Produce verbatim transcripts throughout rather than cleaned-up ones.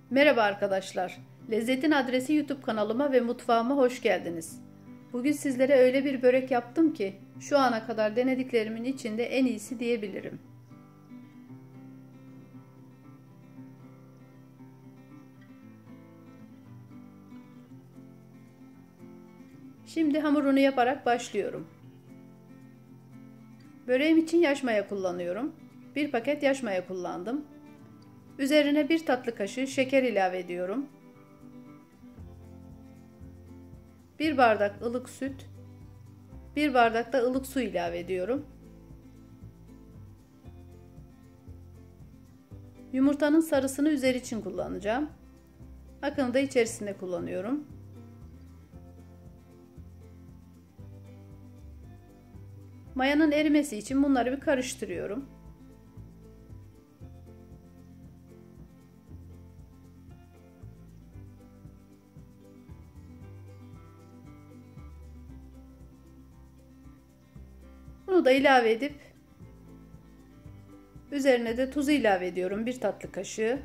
Merhaba arkadaşlar. Lezzetin Adresi YouTube kanalıma ve mutfağıma hoş geldiniz. Bugün sizlere öyle bir börek yaptım ki şu ana kadar denediklerimin içinde en iyisi diyebilirim. Şimdi hamurunu yaparak başlıyorum. Böreğim için yaş maya kullanıyorum. Bir paket yaş maya kullandım. Üzerine bir tatlı kaşığı şeker ilave ediyorum. Bir bardak ılık süt, bir bardak da ılık su ilave ediyorum. Yumurtanın sarısını üzeri için kullanacağım. Akını da içerisinde kullanıyorum. Mayanın erimesi için bunları bir karıştırıyorum. Bunu da ilave edip üzerine de tuzu ilave ediyorum, bir tatlı kaşığı.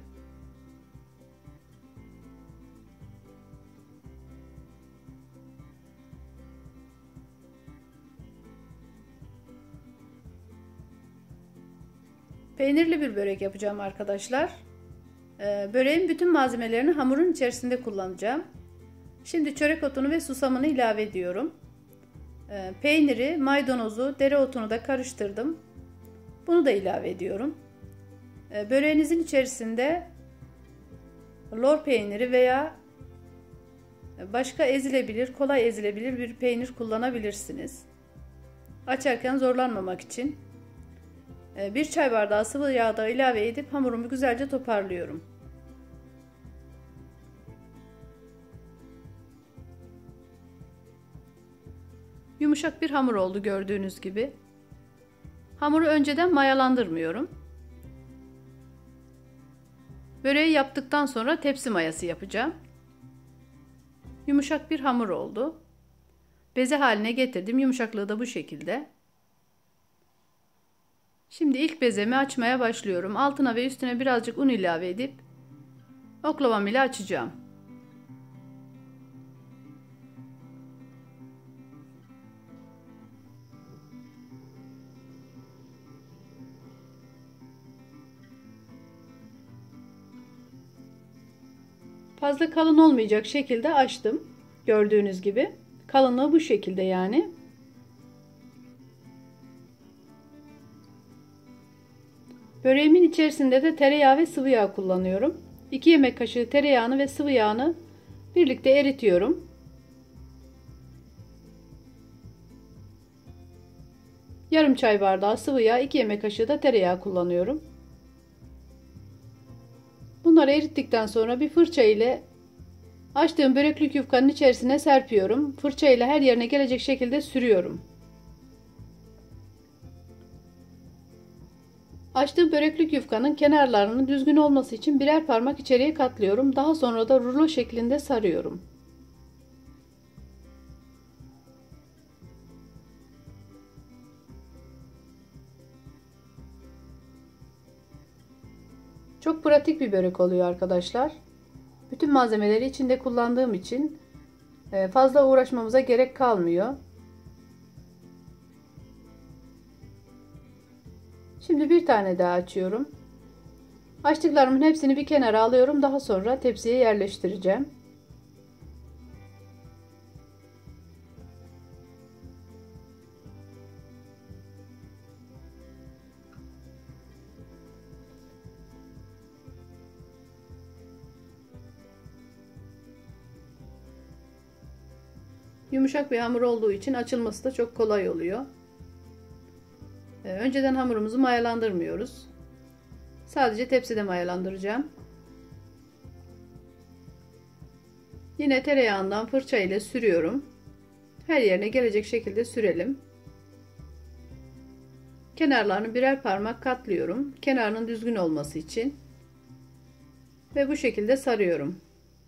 Peynirli bir börek yapacağım arkadaşlar. Ee, böreğin bütün malzemelerini hamurun içerisinde kullanacağım. Şimdi çörek otunu ve susamını ilave ediyorum. Ee, peyniri, maydanozu, dereotunu da karıştırdım. Bunu da ilave ediyorum. Ee, böreğinizin içerisinde lor peyniri veya başka ezilebilir, kolay ezilebilir bir peynir kullanabilirsiniz. Açarken zorlanmamak için. Bir çay bardağı sıvı yağ da ilave edip hamurumu güzelce toparlıyorum. Yumuşak bir hamur oldu gördüğünüz gibi. Hamuru önceden mayalandırmıyorum. Böreği yaptıktan sonra tepsi mayası yapacağım. Yumuşak bir hamur oldu. Beze haline getirdim. Yumuşaklığı da bu şekilde. Şimdi ilk bezemi açmaya başlıyorum. Altına ve üstüne birazcık un ilave edip oklavam ile açacağım. Fazla kalın olmayacak şekilde açtım. Gördüğünüz gibi. Kalınlığı bu şekilde yani. Böreğimin içerisinde de tereyağı ve sıvı yağ kullanıyorum. iki yemek kaşığı tereyağını ve sıvı yağını birlikte eritiyorum. Yarım çay bardağı sıvı yağ, iki yemek kaşığı da tereyağı kullanıyorum. Bunları erittikten sonra bir fırça ile açtığım böreklik yufkanın içerisine serpiyorum. Fırça ile her yerine gelecek şekilde sürüyorum. Açtığım böreklik yufkanın kenarlarının düzgün olması için birer parmak içeriye katlıyorum. Daha sonra da rulo şeklinde sarıyorum. Çok pratik bir börek oluyor arkadaşlar. Bütün malzemeleri içinde kullandığım için fazla uğraşmamıza gerek kalmıyor. Şimdi bir tane daha açıyorum. Açtıklarımın hepsini bir kenara alıyorum. Daha sonra tepsiye yerleştireceğim. Yumuşak bir hamur olduğu için açılması da çok kolay oluyor. Önceden hamurumuzu mayalandırmıyoruz. Sadece tepside mayalandıracağım. Yine tereyağından fırça ile sürüyorum. Her yerine gelecek şekilde sürelim. Kenarlarını birer parmak katlıyorum. Kenarının düzgün olması için. Ve bu şekilde sarıyorum.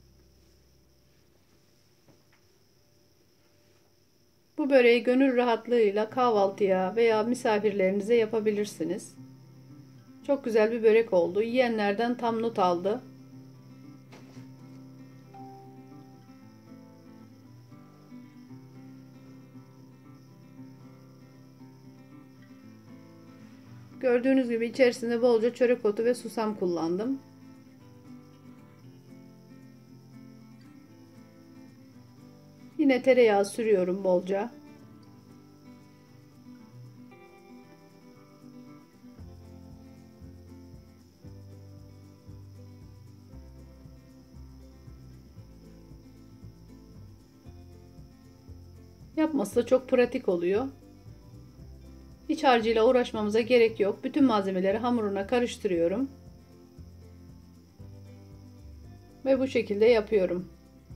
Bu böreği gönül rahatlığıyla kahvaltıya veya misafirlerinize yapabilirsiniz. Çok güzel bir börek oldu. Yiyenlerden tam not aldı. Gördüğünüz gibi içerisinde bolca çörek otu ve susam kullandım. Yine tereyağı sürüyorum bolca. Yapması da çok pratik oluyor. İç harcıyla uğraşmamıza gerek yok. Bütün malzemeleri hamuruna karıştırıyorum. Ve bu şekilde yapıyorum.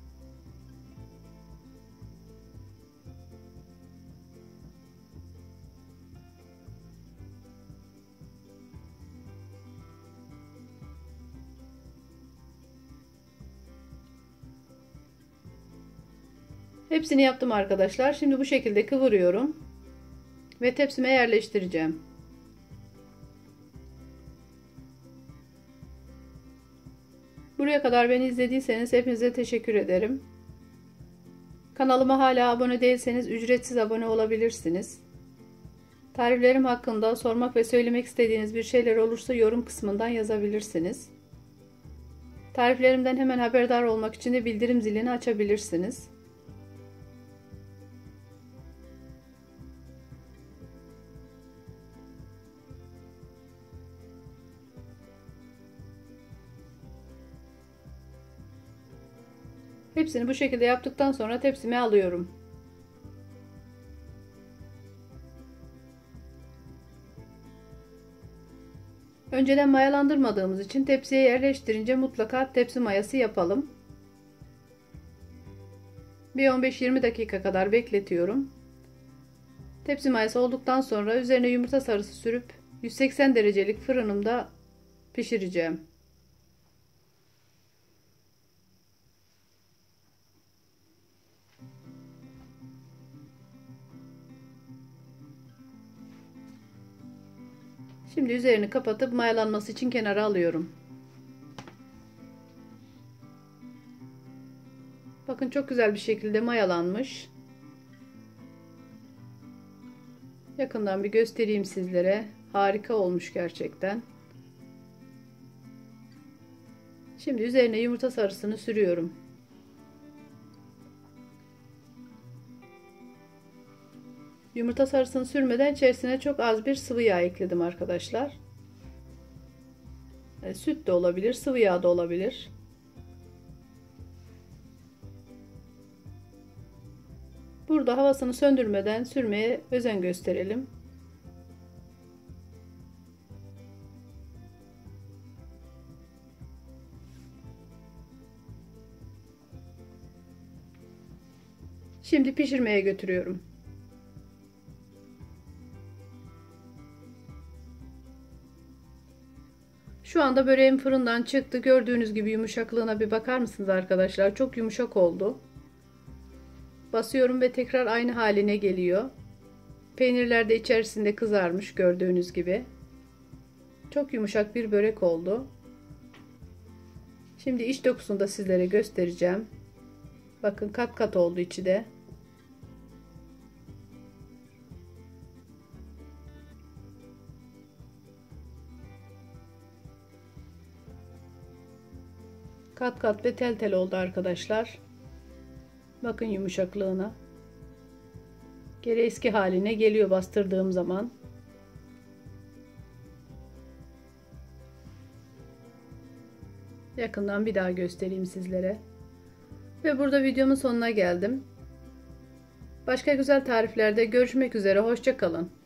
Hepsini yaptım arkadaşlar. Şimdi bu şekilde kıvırıyorum. Ve tepsime yerleştireceğim. Buraya kadar beni izlediyseniz hepinize teşekkür ederim. Kanalıma hala abone değilseniz ücretsiz abone olabilirsiniz. Tariflerim hakkında sormak ve söylemek istediğiniz bir şeyler olursa yorum kısmından yazabilirsiniz. Tariflerimden hemen haberdar olmak için de bildirim zilini açabilirsiniz. Hepsini bu şekilde yaptıktan sonra tepsime alıyorum. Önceden mayalandırmadığımız için tepsiye yerleştirince mutlaka tepsi mayası yapalım. Bir on beş yirmi dakika kadar bekletiyorum. Tepsi mayası olduktan sonra üzerine yumurta sarısı sürüp yüz seksen derecelik fırınımda pişireceğim. Şimdi üzerini kapatıp mayalanması için kenara alıyorum. Bakın çok güzel bir şekilde mayalanmış. Yakından bir göstereyim sizlere. Harika olmuş gerçekten. Şimdi üzerine yumurta sarısını sürüyorum. Yumurta sarısını sürmeden içerisine çok az bir sıvı yağ ekledim arkadaşlar. E, süt de olabilir, sıvı yağ da olabilir. Burada havasını söndürmeden sürmeye özen gösterelim. Şimdi pişirmeye götürüyorum. Şu anda böreğim fırından çıktı. Gördüğünüz gibi yumuşaklığına bir bakar mısınız arkadaşlar? Çok yumuşak oldu. Basıyorum ve tekrar aynı haline geliyor. Peynirler de içerisinde kızarmış gördüğünüz gibi. Çok yumuşak bir börek oldu. Şimdi iç dokusunu da sizlere göstereceğim. Bakın kat kat oldu içi de. Kat kat ve tel tel oldu arkadaşlar. Bakın yumuşaklığına. Geri eski haline geliyor bastırdığım zaman. Yakından bir daha göstereyim sizlere. Ve burada videomun sonuna geldim. Başka güzel tariflerde görüşmek üzere. Hoşça kalın.